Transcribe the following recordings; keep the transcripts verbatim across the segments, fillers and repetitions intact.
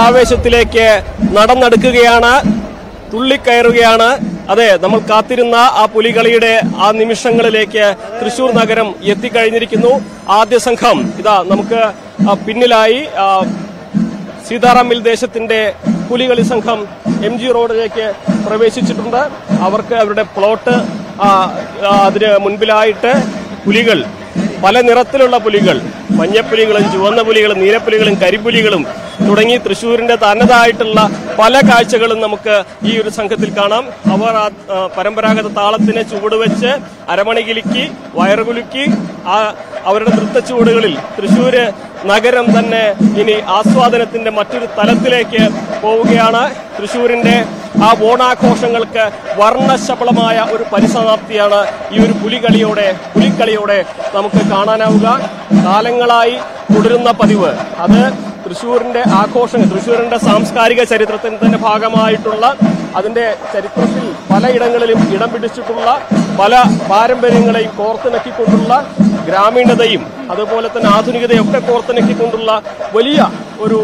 ആവേശത്തിലേക്ക് നടന്നെടുക്കുകയാണ്, തുള്ളിക്കയറുകയാണ്. അതെ, നമ്മൾ കാത്തിരുന്ന ആ പുലികളിയുടെ ആ നിമിഷങ്ങളിലേക്ക് തൃശൂർ നഗരം എത്തിക്കഴിഞ്ഞിരിക്കുന്നു. ആദ്യ സംഘം ഇതാ നമുക്ക് പിന്നിലായി സീതാറാം മിൽ ദേശത്തിന്റെ പുലികളി സംഘം എം ജി റോഡിലേക്ക് പ്രവേശിച്ചിട്ടുണ്ട്. അവർക്ക് അവരുടെ പ്ലോട്ട് അതിന് മുൻപിലായിട്ട് പുലികൾ, പല നിറത്തിലുള്ള പുലികൾ, മഞ്ഞപ്പുലികളും ചുവന്ന പുലികളും നീലപ്പുലികളും കരിപ്പുലികളും തുടങ്ങി തൃശ്ശൂരിന്റെ തനതായിട്ടുള്ള പല കാഴ്ചകളും നമുക്ക് ഈ ഒരു സംഘത്തിൽ കാണാം. അവർ ആ പരമ്പരാഗത താളത്തിനെ ചുവടുവെച്ച് അരമണി കിലുക്കി വയറുകുലുക്കി ആ അവരുടെ നൃത്തച്ചുവടുകളിൽ തൃശ്ശൂര് നഗരം തന്നെ ഇനി ആസ്വാദനത്തിന്റെ മറ്റൊരു തലത്തിലേക്ക് പോവുകയാണ്. തൃശ്ശൂരിന്റെ ആ ഓണാഘോഷങ്ങൾക്ക് വർണ്ണശബളമായ ഒരു പരിസമാപ്തിയാണ് ഈ ഒരു പുലികളിയോടെ പുലിക്കളിയോടെ നമുക്ക് കാണാനാവുക. കാലങ്ങളായി തുടരുന്ന പതിവ്, അത് തൃശ്ശൂരിന്റെ ആഘോഷങ്ങൾ, തൃശ്ശൂരിന്റെ സാംസ്കാരിക ചരിത്രത്തിന്റെ തന്നെ ഭാഗമായിട്ടുള്ള, അതിന്റെ ചരിത്രത്തിൽ പലയിടങ്ങളിലും ഇടം പിടിച്ചിട്ടുള്ള പല പാരമ്പര്യങ്ങളെയും കോർത്തിണക്കിക്കൊണ്ടുള്ള ഗ്രാമീണതയും അതുപോലെ തന്നെ ആധുനികതയും ഒക്കെ കോർത്തിണക്കിക്കൊണ്ടുള്ള വലിയ ഒരു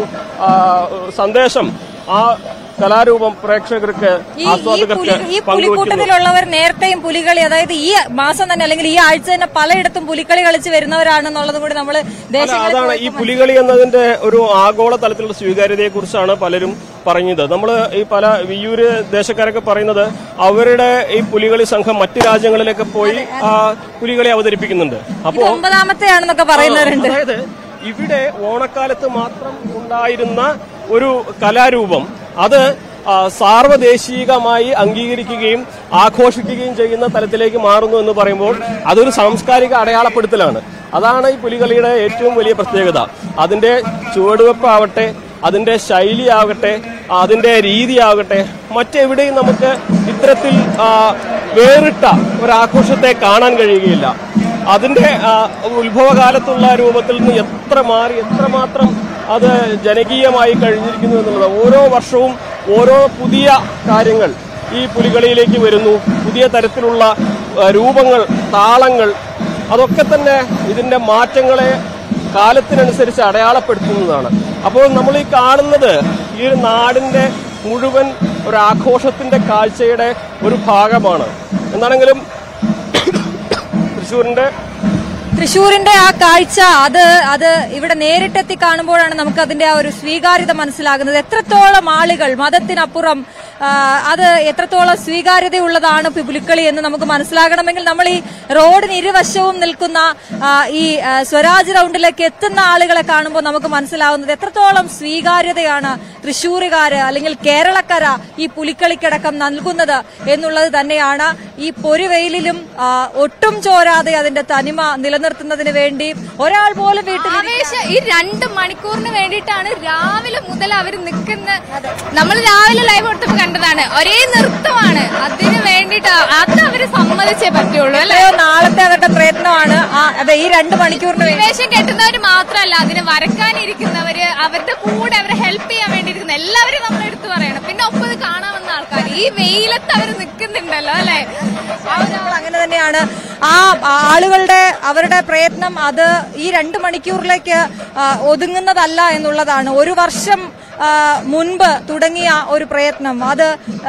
സന്ദേശം ആ കലാരൂപം പ്രേക്ഷകർക്ക്, ആസ്വാദകർക്ക് ഈ പുലിക്കൂട്ടത്തിലുള്ളവർ നേരത്തെയും പുലികളി, അതായത് ഈ മാസം തന്നെ അല്ലെങ്കിൽ ഈ ആഴ്ച തന്നെ പലയിടത്തും പുലിക്കളി കളിച്ച് വരുന്നവരാണെന്നുള്ളത് കൂടി നമ്മൾ അതാണ് ഈ പുലികളി എന്നതിന്റെ ഒരു ആഗോള തലത്തിലുള്ള സ്വീകാര്യതയെ കുറിച്ചാണ് പലരും പറഞ്ഞത്. നമ്മൾ ഈ പല വിയ്യൂര് ദേശക്കാരൊക്കെ പറയുന്നത് അവരുടെ ഈ പുലികളി സംഘം മറ്റു രാജ്യങ്ങളിലൊക്കെ പോയി ആ പുലികളി അവതരിപ്പിക്കുന്നുണ്ട്. അപ്പോൾ ഒമ്പതാമത്തെയാണെന്നൊക്കെ പറയുന്നവരുണ്ട്. അതായത് ഇവിടെ ഓണക്കാലത്ത് മാത്രം ഉണ്ടായിരുന്ന ഒരു കലാരൂപം അത് സാർവദേശികമായി അംഗീകരിക്കുകയും ആഘോഷിക്കുകയും ചെയ്യുന്ന തലത്തിലേക്ക് മാറുന്നു എന്ന് പറയുമ്പോൾ അതൊരു സാംസ്കാരിക അടയാളപ്പെടുത്തലാണ്. അതാണ് ഈ പുലികളിയുടെ ഏറ്റവും വലിയ പ്രത്യേകത. അതിന്റെ ചുവടുവെപ്പാവട്ടെ, അതിന്റെ ശൈലിയാകട്ടെ, അതിന്റെ രീതിയാകട്ടെ, മറ്റെവിടെയും നമുക്ക് ഇത്തരത്തിൽ വേറിട്ട ഒരാഘോഷത്തെ കാണാൻ കഴിയുകയില്ല. അതിന്റെ ഉത്ഭവകാലത്തുള്ള രൂപത്തിൽ നിന്ന് എത്ര മാറി എത്രമാത്രം അത് ജനകീയമായി കഴിഞ്ഞിരിക്കുന്നു എന്നുള്ളത്. ഓരോ വർഷവും ഓരോ പുതിയ കാര്യങ്ങൾ ഈ പുലികളിയിലേക്ക് വരുന്നു. പുതിയ തരത്തിലുള്ള രൂപങ്ങൾ, താളങ്ങൾ, അതൊക്കെ തന്നെ ഇതിന്റെ മാറ്റങ്ങളെ കാലത്തിനനുസരിച്ച് അടയാളപ്പെടുത്തുന്നതാണ്. അപ്പോൾ നമ്മൾ ഈ കാണുന്നത് ഈ ഒരു നാടിന്റെ മുഴുവൻ ഒരു ആഘോഷത്തിന്റെ കാഴ്ചയുടെ ഒരു ഭാഗമാണ്. എന്താണെങ്കിലും തൃശ്ശൂരിന്റെ തൃശ്ശൂരിന്റെ ആ കാഴ്ച അത് അത് ഇവിടെ നേരിട്ടെത്തി കാണുമ്പോഴാണ് നമുക്ക് അതിന്റെ ആ ഒരു സ്വീകാര്യത മനസ്സിലാകുന്നത്. എത്രത്തോളം ആളുകൾ മതത്തിനപ്പുറം അത് എത്രത്തോളം സ്വീകാര്യതയുള്ളതാണ് പുലിക്കളി എന്ന് നമുക്ക് മനസ്സിലാകണമെങ്കിൽ നമ്മൾ ഈ റോഡിന് ഇരുവശവും നിൽക്കുന്ന ഈ സ്വരാജ് റൗണ്ടിലേക്ക് എത്തുന്ന ആളുകളെ കാണുമ്പോൾ നമുക്ക് മനസ്സിലാവുന്നത് എത്രത്തോളം സ്വീകാര്യതയാണ് തൃശ്ശൂരുകാര് അല്ലെങ്കിൽ കേരളക്കര ഈ പുലിക്കളിക്കടക്കം നൽകുന്നത് എന്നുള്ളത് തന്നെയാണ്. ഈ പൊരുവെയിലും ഒട്ടും ചോരാതെ അതിന്റെ തനിമ നിലനിർത്തുന്നതിന് വേണ്ടി ഒരാൾ പോലും വീട്ടിൽ ഈ രണ്ട് മണിക്കൂറിന് വേണ്ടിയിട്ടാണ് രാവിലെ മുതൽ അവർ നിൽക്കുന്ന. നമ്മൾ രാവിലെ ലൈവ് കൊടുത്തപ്പോൾ കണ്ടതാണ്, ഒരേ നൃത്തമാണ്. അതിന് വേണ്ടിട്ട് അത് അവര് സമ്മതിച്ചേ പറ്റുള്ളൂ അല്ലേ? നാളത്തെ അവരുടെ പ്രയത്നമാണ്. അതെ, ഈ രണ്ട് മണിക്കൂറിന് വേഷം കെട്ടുന്നവര് മാത്രമല്ല, അതിന് വരക്കാനിരിക്കുന്നവര്, അവരുടെ കൂടെ അവരെ ഹെൽപ്പ് ചെയ്യാൻ വേണ്ടിയിരിക്കുന്ന എല്ലാവരും നമ്മൾ എടുത്തു പറയണം. പിന്നെ ഒപ്പം ഇത് കാണാമെന്ന ആൾക്കാർ ഈ വെയിലത്ത് അവർ നിൽക്കുന്നുണ്ടല്ലോ അല്ലെ? അങ്ങനെ തന്നെയാണ് ആ ആളുകളുടെ അവരുടെ പ്രയത്നം. അത് ഈ രണ്ട് മണിക്കൂറിലേക്ക് ഒതുങ്ങുന്നതല്ല എന്നുള്ളതാണ്. ഒരു വർഷം മുൻപ് തുടങ്ങിയ ഒരു പ്രയത്നം, അത്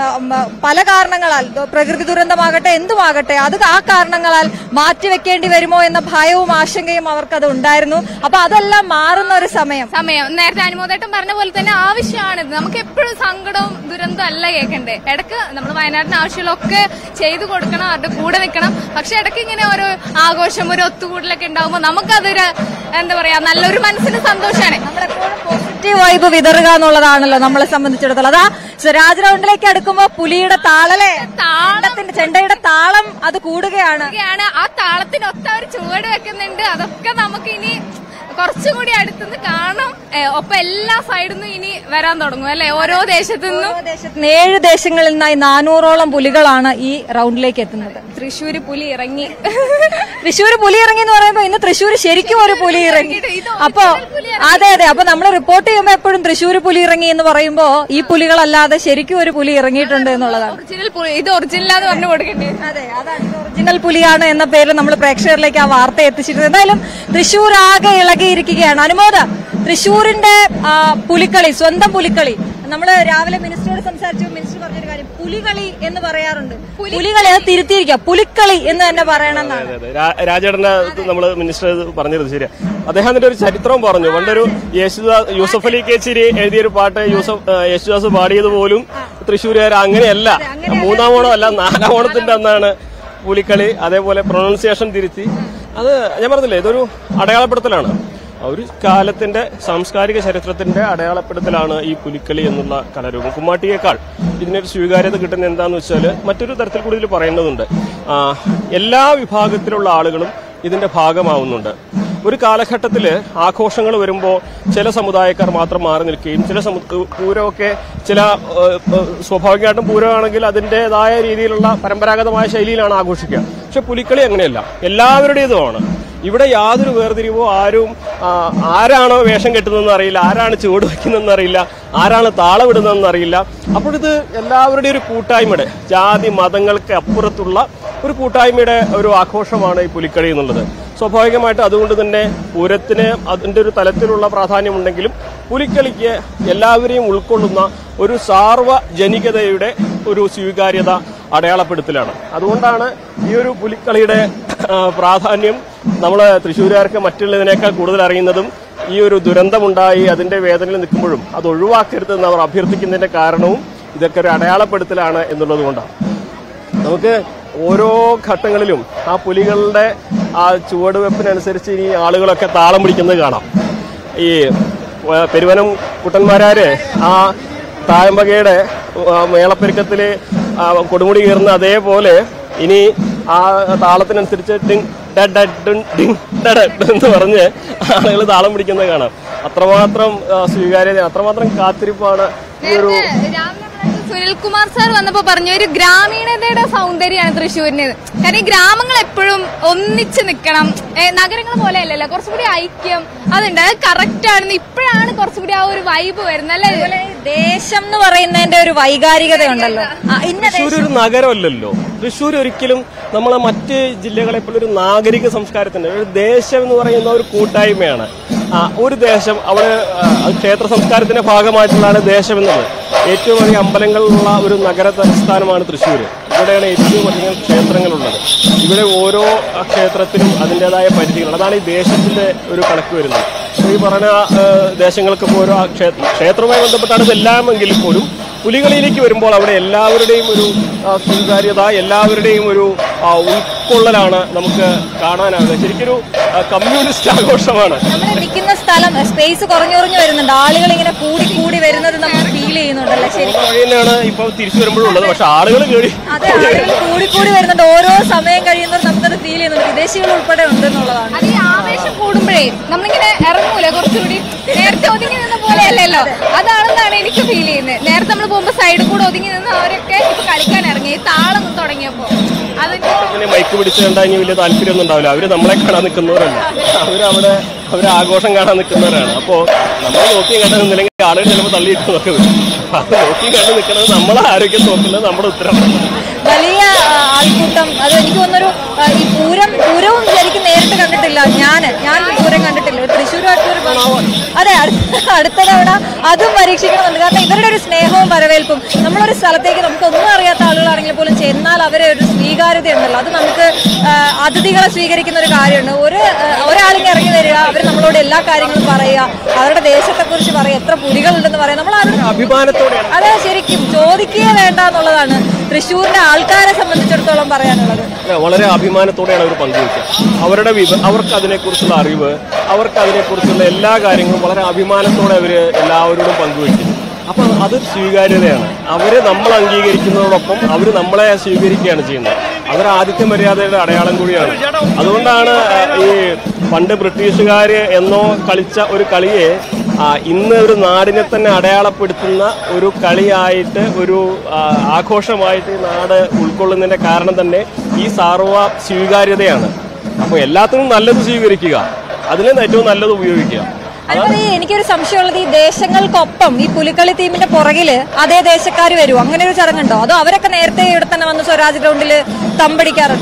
പല കാരണങ്ങളാൽ, പ്രകൃതി ദുരന്തമാകട്ടെ എന്തുമാകട്ടെ, അത് ആ കാരണങ്ങളാൽ മാറ്റിവെക്കേണ്ടി വരുമോ എന്ന ഭയവും ആശങ്കയും അവർക്കത് ഉണ്ടായിരുന്നു. അപ്പൊ അതെല്ലാം മാറുന്ന ഒരു സമയം സമയം നേരത്തെ അനുമോദേട്ടൻ പറഞ്ഞ പോലെ തന്നെ ആവശ്യമാണ്. നമുക്ക് എപ്പോഴും സങ്കടവും ദുരന്തവും അല്ല കേൾക്കണ്ടേ. ഇടക്ക് നമ്മൾ വയനാടിന് ആവശ്യമുള്ളൊക്കെ ചെയ്തു കൊടുക്കണം, അവരുടെ കൂടെ നിൽക്കണം. പക്ഷെ ഇടയ്ക്ക് ഇങ്ങനെ ഓരോ ആഘോഷം, ഒരു ഒത്തുകൂടലൊക്കെ ഉണ്ടാവുമ്പോൾ നമുക്കതൊരു എന്താ പറയാ, നല്ലൊരു മനസ്സിന് സന്തോഷമാണ്. നമ്മളെപ്പോഴും പോസിറ്റീവ് വൈബ് വിതറുക എന്നുള്ളതാണല്ലോ നമ്മളെ സംബന്ധിച്ചിടത്തോളം. അതാ സ്വരാജ് റൗണ്ടിലേക്ക് അടുക്കുമ്പോ പുലിയുടെ താളലെ താളത്തിന്റെ ചെണ്ടയുടെ താളം അത് കൂടുകയാണ്. ആ താളത്തിനൊത്ത അവർ ചുവട് വെക്കുന്നുണ്ട്. അതൊക്കെ നമുക്ക് ഇനി കുറച്ചും കൂടി അടുത്തുനിന്ന് കാണാം. ഒപ്പം എല്ലാ സൈഡിൽ നിന്നും ഇനി വരാൻ തുടങ്ങും അല്ലെ? ഓരോ ദേശത്തു നിന്നും ഏഴ് ദേശങ്ങളിൽ നിന്നായി നാനൂറോളം പുലികളാണ് ഈ റൗണ്ടിലേക്ക് എത്തുന്നത്. തൃശ്ശൂര് പുലി ഇറങ്ങി. തൃശ്ശൂര് പുലി ഇറങ്ങി എന്ന് പറയുമ്പോ ഇന്ന് തൃശ്ശൂര് ശരിക്കും ഒരു പുലി ഇറങ്ങി. അപ്പൊ അതെ അതെ അപ്പൊ നമ്മൾ റിപ്പോർട്ട് ചെയ്യുമ്പോ എപ്പോഴും തൃശ്ശൂര് പുലി ഇറങ്ങി എന്ന് പറയുമ്പോ ഈ പുലികളല്ലാതെ ശരിക്കും ഒരു പുലി ഇറങ്ങിയിട്ടുണ്ട് എന്നുള്ളതാണ്. ഇത് ഒറിജിനലാന്ന് പറഞ്ഞു കൊടുക്കേണ്ടി. അതെ, അതാണ് ഒറിജിനൽ പുലിയാണ് എന്ന പേരിൽ നമ്മൾ പ്രേക്ഷകരിലേക്ക് ആ വാർത്ത എത്തിച്ചിരുന്നത്. എന്തായാലും തൃശ്ശൂർ ആകെ ഇളകി നൽകിയിരിക്കുകയാണ്. അനുമോദ, തൃശ്ശൂരിന്റെ പുലിക്കളി, സ്വന്തം പുലിക്കളി, നമ്മള് രാവിലെ മിനിസ്റ്ററോട് സംസാരിച്ചു. മിനിസ്റ്റർ പറഞ്ഞൊരു കാര്യം, പുലികളി എന്ന് പറയാറുണ്ട്. പുലികളി അത് തിരുത്തിയിരിക്കുക, പുലിക്കളി എന്ന് തന്നെ പറയണം. രാജേട്ടന്റെ നമ്മള് മിനിസ്റ്റർ പറഞ്ഞത് ശരിയാ. അദ്ദേഹത്തിന്റെ ഒരു ചരിത്രം പറഞ്ഞു. പണ്ടൊരു യേശുദാസ് യൂസഫ് അലി കേച്ചിരി എഴുതിയൊരു പാട്ട് യേശുദാസ് യേശുദാസ് പാടിയത് പോലും തൃശ്ശൂരുകാർ അങ്ങനെയല്ല, മൂന്നാം ഓണം അല്ല നാലാം ഓണത്തിന്റെ അന്നാണ് പുലിക്കളി. അതേപോലെ പ്രൊണൗൺസിയേഷൻ തിരുത്തി. അത് ഞാൻ പറഞ്ഞില്ലേ, ഇതൊരു അടയാളപ്പെടുത്തലാണ്, ഒരു കാലത്തിന്റെ സാംസ്കാരിക ചരിത്രത്തിന്റെ അടയാളപ്പെടുത്തലാണ് ഈ പുലിക്കളി എന്നുള്ള കലാരൂപം. കുമ്മാട്ടിയേക്കാൾ ഇതിനൊരു സ്വീകാര്യത കിട്ടുന്ന എന്താന്ന് വെച്ചാൽ മറ്റൊരു തരത്തിൽ കൂടി ഇതിൽ പറയുന്നതുണ്ട്. എല്ലാ വിഭാഗത്തിലുള്ള ആളുകളും ഇതിന്റെ ഭാഗമാവുന്നുണ്ട്. ഒരു കാലഘട്ടത്തിൽ ആഘോഷങ്ങൾ വരുമ്പോൾ ചില സമുദായക്കാർ മാത്രം മാറി നിൽക്കുകയും ചില പൂരമൊക്കെ ചില സ്വാഭാവികമായിട്ടും പൂരമാണെങ്കിൽ അതിൻ്റെതായ രീതിയിലുള്ള പരമ്പരാഗതമായ ശൈലിയിലാണ് ആഘോഷിക്കുക. പക്ഷെ പുലിക്കളി അങ്ങനെയല്ല, എല്ലാവരുടേതുമാണ്. ഇവിടെ യാതൊരു വേർതിരിവോ, ആരും ആരാണോ വേഷം കെട്ടുന്നതെന്ന് അറിയില്ല, ആരാണ് ചുവട് വയ്ക്കുന്നതെന്ന് അറിയില്ല, ആരാണ് താളമിടുന്നതെന്ന് അറിയില്ല. അപ്പോഴിത് എല്ലാവരുടെയും ഒരു കൂട്ടായ്മയുടെ, ജാതി മതങ്ങൾക്ക് അപ്പുറത്തുള്ള ഒരു കൂട്ടായ്മയുടെ ഒരു ആഘോഷമാണ് ഈ പുലിക്കളി എന്നുള്ളത്. സ്വാഭാവികമായിട്ട് അതുകൊണ്ട് തന്നെ പൂരത്തിന് അതിൻ്റെ ഒരു തലത്തിലുള്ള പ്രാധാന്യമുണ്ടെങ്കിലും പുലിക്കളിക്ക് എല്ലാവരെയും ഉൾക്കൊള്ളുന്ന ഒരു സാർവജനികതയുടെ ഒരു സ്വീകാര്യത അടയാളപ്പെടുത്തലാണ്. അതുകൊണ്ടാണ് ഈ ഒരു പുലിക്കളിയുടെ പ്രാധാന്യം നമ്മൾ തൃശ്ശൂരുകാർക്ക് മറ്റുള്ളതിനേക്കാൾ കൂടുതൽ അറിയുന്നതും ഈ ഒരു ദുരന്തമുണ്ടായി അതിന്റെ വേദനയിൽ നിൽക്കുമ്പോഴും അത് ഒഴിവാക്കരുതെന്ന് അവർ അഭ്യർത്ഥിക്കുന്നതിന്റെ കാരണവും ഇതൊക്കെ ഒരു അടയാളപ്പെടുത്തലാണ് എന്നുള്ളത് കൊണ്ടാണ്. നമുക്ക് ഓരോ ഘട്ടങ്ങളിലും ആ പുലികളുടെ ആ ചുവടുവെപ്പിനനുസരിച്ച് ഈ ആളുകളൊക്കെ താളം പിടിക്കുന്നത് കാണാം. ഈ പെരുവനം കുട്ടന്മാരാര് ആ തായമ്പകയുടെ മേളപ്പെരുക്കത്തില് കൊടുമുടി കയറുന്ന അതേപോലെ ഇനി ആ താളത്തിനനുസരിച്ച് ഡിങ് ഡിങ് എന്ന് പറഞ്ഞ് ആളുകൾ താളം പിടിക്കുന്നത് കാണാം. അത്രമാത്രം സ്വീകാര്യത, അത്രമാത്രം കാത്തിരിപ്പാണ് ഈ ഒരു. സുനിൽകുമാർ സാർ വന്നപ്പോ പറഞ്ഞു ഒരു ഗ്രാമീണതയുടെ സൗന്ദര്യമാണ് തൃശ്ശൂരിന്. കാരണം ഈ ഗ്രാമങ്ങൾ എപ്പോഴും ഒന്നിച്ച് നിൽക്കണം, നഗരങ്ങൾ പോലെ അല്ലല്ലോ, കുറച്ചുകൂടി ഐക്യം അതുണ്ട്. അത് കറക്റ്റ് ആണെന്ന് ഇപ്പോഴാണ് കുറച്ചുകൂടി ആ ഒരു വൈബ് വരുന്നത് അല്ലേ. ദേശം എന്ന് പറയുന്നതിന്റെ ഒരു വൈകാരികത ഉണ്ടല്ലോ. തൃശ്ശൂർ ഒരു നഗരമല്ലല്ലോ. തൃശ്ശൂർ ഒരിക്കലും നമ്മളെ മറ്റ് ജില്ലകളെ പോലെ ഒരു നാഗരിക സംസ്കാരത്തിന്റെ ഒരു ദേശം എന്ന് പറയുന്ന ഒരു കൂട്ടായ്മയാണ്. ഒരു ദേശം അവിടെ ക്ഷേത്ര സംസ്കാരത്തിന്റെ ഭാഗമായിട്ടുള്ളതാണ് ദേശം എന്നത്. ഏറ്റവും അധികം അമ്പലങ്ങളുള്ള ഒരു നഗര തലസ്ഥാനമാണ് തൃശ്ശൂർ. ഇവിടെയാണ് ഏറ്റവും അധികം ക്ഷേത്രങ്ങളുള്ളത്. ഇവിടെ ഓരോ ക്ഷേത്രത്തിനും അതിൻ്റെതായ പരിധികൾ, അതാണ് ഈ ദേശത്തിന്റെ ഒരു കണക്ക് വരുന്നത്. ഈ പറഞ്ഞ ദേശങ്ങൾക്കൊക്കെ ഓരോ ക്ഷേത്രവുമായി ബന്ധപ്പെട്ടാണ് ഇതെല്ലാമെങ്കിൽ പോലും പുലികളിയിലേക്ക് വരുമ്പോൾ അവിടെ എല്ലാവരുടെയും ഒരു സ്വീകാര്യത, എല്ലാവരുടെയും ഒരു ഉൾക്കൊള്ളലാണ് നമുക്ക് കാണാനാകുക. ശരിക്കൊരു കമ്മ്യൂണിസ്റ്റ് ആഘോഷമാണ്. നമ്മൾ നിൽക്കുന്ന സ്ഥലം സ്പേസ് കുറഞ്ഞു കുറഞ്ഞു വരുന്നുണ്ട്, ആളുകൾ ഇങ്ങനെ കൂടി കൂടി വരുന്നത് നമുക്ക് ഫീൽ ചെയ്യുന്നുണ്ടല്ലേ. ശരി, വഴി തന്നെയാണ് ഇപ്പൊ തിരിച്ചു വരുമ്പോഴും ഉള്ളത്. പക്ഷെ ആളുകൾ കൂടി കൂടി വരുന്നുണ്ട്, ഓരോ സമയം കഴിയുന്നവർ നമുക്കത് ഫീൽ ചെയ്യുന്നുണ്ട്. വിദേശികൾ ഉൾപ്പെടെ ഉണ്ട് എന്നുള്ളതാണ്. അത് ഈ ആവേശം കൂടുമ്പോഴേ നമ്മളിങ്ങനെ ഇറങ്ങൂല, കുറച്ചുകൂടി നേരത്തെ ഒതുങ്ങി നിന്ന പോലെ അല്ലല്ലോ, അതാണെന്നാണ് എനിക്ക് ഫീൽ ചെയ്യുന്നത്. നേരത്തെ നമ്മൾ പോകുമ്പോ സൈഡിൽ കൂടെ ഒതുങ്ങി നിന്ന് അവരൊക്കെ ഇപ്പൊ കളിക്കാൻ ഇറങ്ങി താളം തുടങ്ങിയപ്പോ അതിന് മൈക്ക് പിടിച്ച് കണ്ടാൽ ഇനി വലിയ താല്പര്യമൊന്നും ഉണ്ടാവില്ല. അവര് നമ്മളെ കാണാൻ നിൽക്കുന്നവരല്ല, അവരവിടെ അവര് ആഘോഷം കാണാൻ നിൽക്കുന്നവരാണ്. അപ്പോ നമ്മൾ നോക്കി കണ്ടു നിന്നില്ലെങ്കിൽ ആളുകൾ ചിലപ്പോൾ തള്ളിയിട്ട് നോക്കും. അത് നോക്കി കണ്ടു നിൽക്കുന്നത് നമ്മളെ ആരോഗ്യം നോക്കുന്നത് നമ്മുടെ ഉത്തരവാദിത്തം. വലിയ ആൾക്കൂട്ടം, അത് എനിക്ക് തോന്നുന്നൊരു ഈ പൂരം പൂരവും ശരിക്കും നേരിട്ട് കണ്ടിട്ടില്ല. ഞാൻ ഞാൻ പൂരം കണ്ടിട്ടില്ല. തൃശ്ശൂരുമായിട്ടൊരു അതെ അടുത്ത തവണ അതും പരീക്ഷിക്കണമെന്നുണ്ട്. കാരണം ഇവരുടെ ഒരു സ്നേഹവും വരവേൽപ്പും, നമ്മളൊരു സ്ഥലത്തേക്ക് നമുക്ക് ഒന്നും അറിയാത്ത ആളുകളാണെങ്കിൽ പോലും ചെന്നാൽ അവരെ ഒരു സ്വീകാര്യത ഉണ്ടല്ലോ, അത് നമുക്ക് അതിഥികളെ സ്വീകരിക്കുന്ന ഒരു കാര്യമുണ്ട്. ഒരു ഒരാളിങ്ങനെ ഇറങ്ങി വരിക, അവർ നമ്മളോട് എല്ലാ കാര്യങ്ങളും പറയുക, അവരുടെ ദേശത്തെ കുറിച്ച് പറയുക, എത്ര പുലികളുണ്ടെന്ന് പറയാം, നമ്മൾ അവരുടെ അഭിമാനത്തോടെ അതെ ശരിക്കും ചോദിക്കുക വേണ്ട എന്നുള്ളതാണ് തൃശ്ശൂരിന്റെ ആൾക്കാരെ സംബന്ധിച്ചിടത്തോളം പറയാനുള്ളത്. വളരെ അഭിമാനത്തോടെയാണ് അവർ പങ്കുവയ്ക്കുക. അവരുടെ അവർക്ക് അതിനെക്കുറിച്ചുള്ള അറിവ്, അവർക്ക് അതിനെക്കുറിച്ചുള്ള എല്ലാ കാര്യങ്ങളും വളരെ അഭിമാനത്തോടെ അവർ എല്ലാവരോടും പങ്കുവയ്ക്കുന്നു. അപ്പം അതൊരു സ്വീകാര്യതയാണ്. അവര് നമ്മൾ അംഗീകരിക്കുന്നതോടൊപ്പം അവർ നമ്മളെ സ്വീകരിക്കുകയാണ് ചെയ്യുന്നത്. അതൊരു ആതിഥ്യ മര്യാദയുടെ അടയാളം കൂടിയാണ്. അതുകൊണ്ടാണ് ഈ പണ്ട് ബ്രിട്ടീഷുകാർ എന്നോ കളിച്ച ഒരു കളിയെ ഇന്ന് ഒരു നാടിനെ തന്നെ അടയാളപ്പെടുത്തുന്ന ഒരു കളിയായിട്ട്, ഒരു ആഘോഷമായിട്ട് നാട് ഉൾക്കൊള്ളുന്നതിന്റെ കാരണം തന്നെ ഈ സാർവ സ്വീകാര്യതയാണ്. അപ്പോൾ എല്ലാത്തിനും നല്ലത് സ്വീകരിക്കുക, അതിന് ഏറ്റവും നല്ലത് ഉപയോഗിക്കുക. അതുപോലെ എനിക്കൊരു സംശയമുള്ളത്, ഈ ദേശങ്ങൾക്കൊപ്പം ഈ പുലിക്കളി ടീമിന്റെ പുറകില് അതേ ദേശക്കാർ വരും, അങ്ങനെ ഒരു ചടങ്ങുണ്ടോ? അതോ അവരൊക്കെ നേരത്തെ ഇവിടെ തന്നെ വന്ന് സ്വരാജ് ഗ്രൗണ്ടിൽ തമ്പടിക്കാറുണ്ടോ?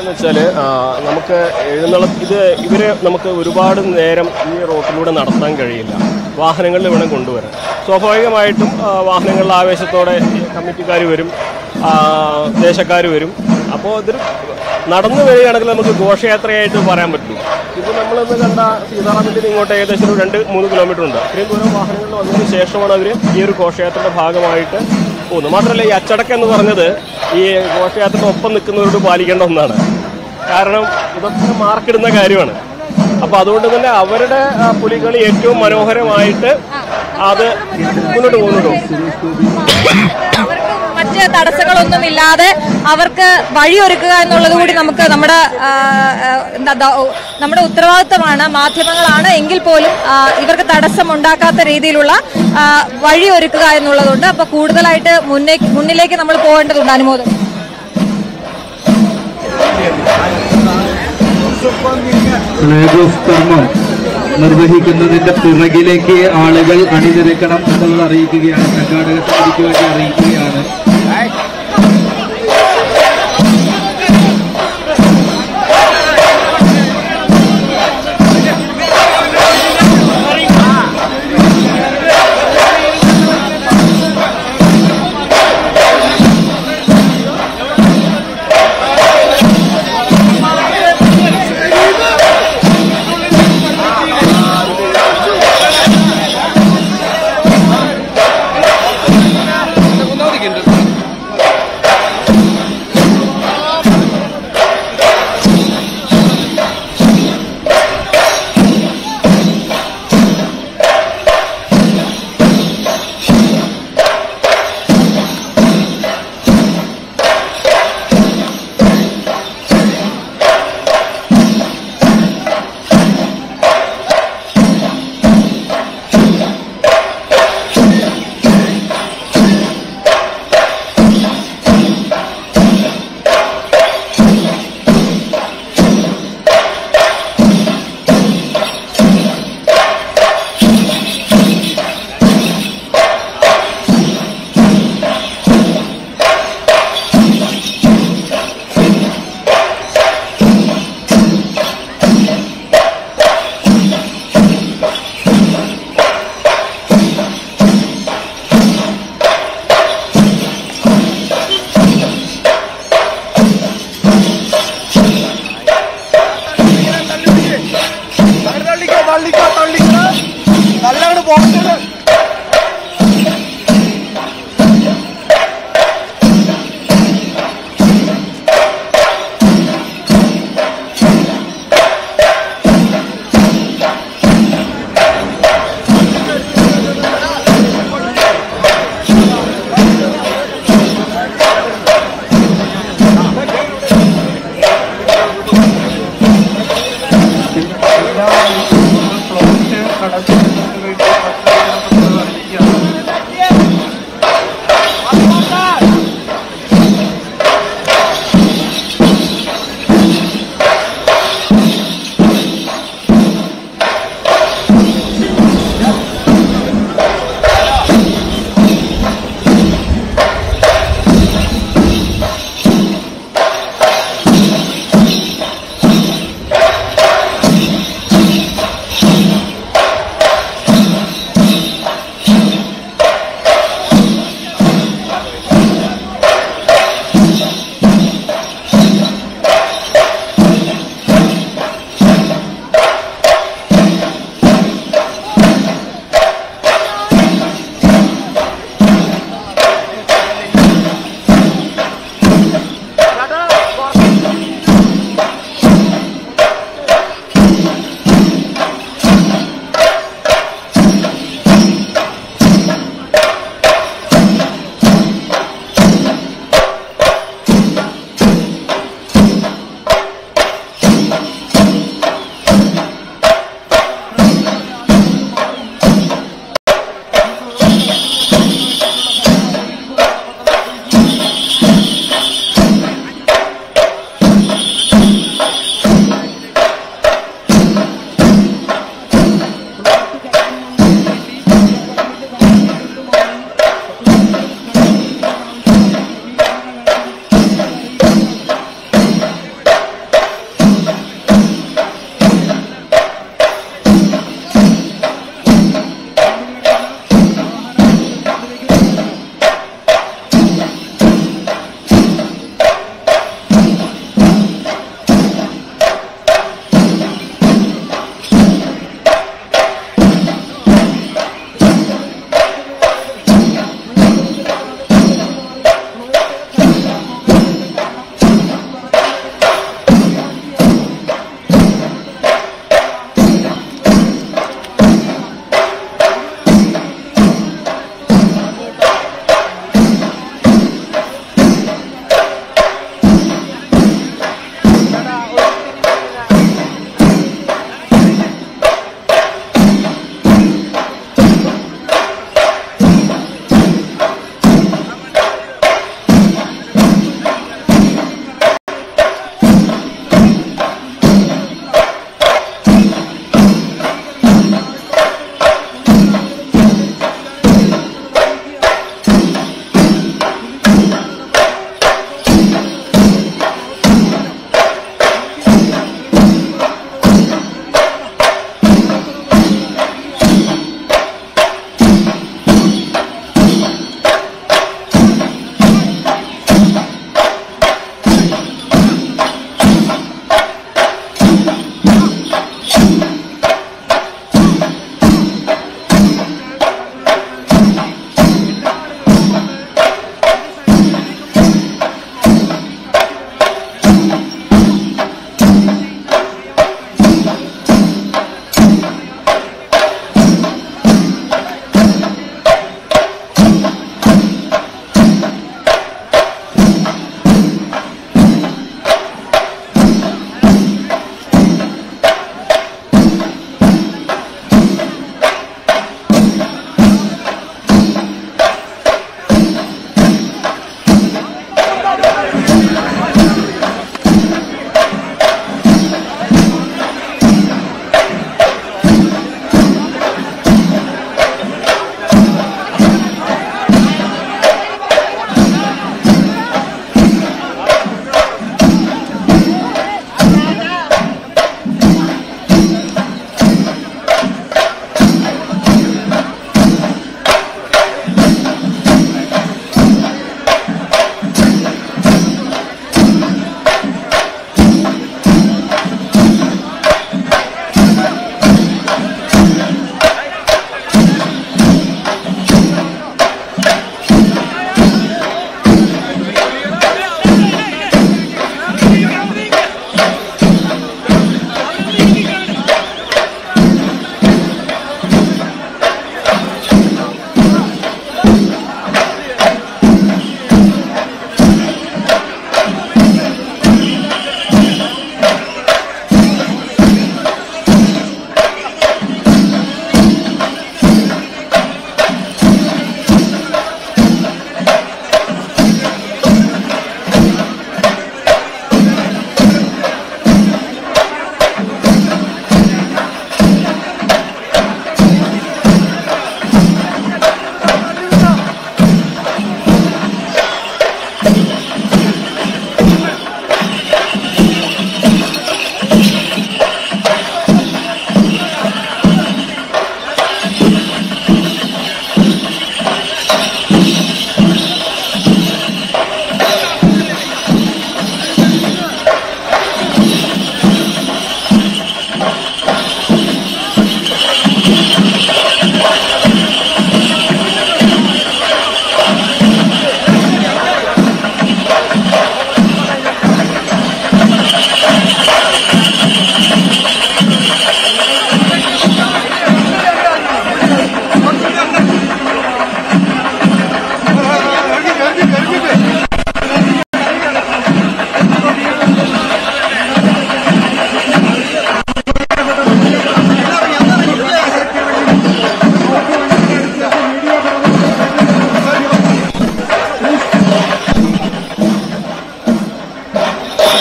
പറയാന്ന് വെച്ചാല് നമുക്ക് എഴുന്നള്ള ഇത് ഇവരെ നമുക്ക് ഒരുപാട് നേരം ഈ റോട്ടിലൂടെ നടത്താൻ കഴിയില്ല. വാഹനങ്ങളിൽ വേണം കൊണ്ടുവരാൻ. സ്വാഭാവികമായിട്ടും വാഹനങ്ങളുടെ ആവേശത്തോടെ കമ്മിറ്റിക്കാർ വരും, ദേശക്കാർ വരും. അപ്പോൾ ഇതൊരു നടന്നു വരികയാണെങ്കിൽ നമുക്ക് ഘോഷയാത്രയായിട്ട് പറയാൻ പറ്റും. ഇത് നമ്മളിന്ന് കണ്ട സീതാറാമിൻ്റെ ഇങ്ങോട്ട് ഏകദേശം ഒരു രണ്ട് മൂന്ന് കിലോമീറ്റർ ഉണ്ട്. ഇത്രയും ദൂരം വാഹനങ്ങളിൽ വന്നതിന് ശേഷമാണ് അവർ ഈ ഒരു ഘോഷയാത്രയുടെ ഭാഗമായിട്ട് പോകുന്നത്. മാത്രമല്ല, ഈ അച്ചടക്കം എന്ന് പറഞ്ഞത് ഈ ഘോഷയാത്രയുടെ ഒപ്പം നിൽക്കുന്നവരോട് പാലിക്കേണ്ട ഒന്നാണ്. കാരണം ഇതൊക്കെ മാർക്കിടുന്ന കാര്യമാണ്. അപ്പൊ അതുകൊണ്ട് തന്നെ അവരുടെ പുലികളി ഏറ്റവും മനോഹരമായിട്ട് അത് മുന്നോട്ട് പോകുന്നുണ്ടോ. മറ്റ് തടസ്സങ്ങളൊന്നുമില്ലാതെ അവർക്ക് വഴിയൊരുക്കുക എന്നുള്ളത് കൂടി നമുക്ക് നമ്മുടെ നമ്മുടെ ഉത്തരവാദിത്തമാണ്. മാധ്യമങ്ങളാണ് എങ്കിൽ പോലും ഇവർക്ക് തടസ്സം ഉണ്ടാക്കാത്ത രീതിയിലുള്ള വഴിയൊരുക്കുക എന്നുള്ളതുണ്ട്. അപ്പൊ കൂടുതലായിട്ട് മുന്നേ മുന്നിലേക്ക് നമ്മൾ പോകേണ്ടതുണ്ട്. അനുമോദം. ഫ്ലാഗ് ഓഫ് കർമ്മം നിർവഹിക്കുന്നതിന്റെ പിറകിലേക്ക് ആളുകൾ അണിനിരക്കണം എന്നുള്ളത് അറിയിക്കുകയാണ്. സംഘാടക സമിതിക്ക് വേണ്ടി അറിയിക്കുകയാണ്. Thank you.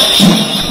കൊണ്ട്